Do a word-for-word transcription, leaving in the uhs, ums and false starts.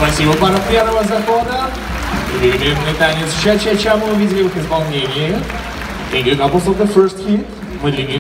Спасибо, пара первого захода. Великолепный танец. Ча-ча-ча мы увидели в их исполнении. Thank you, couples of the first hit. Мы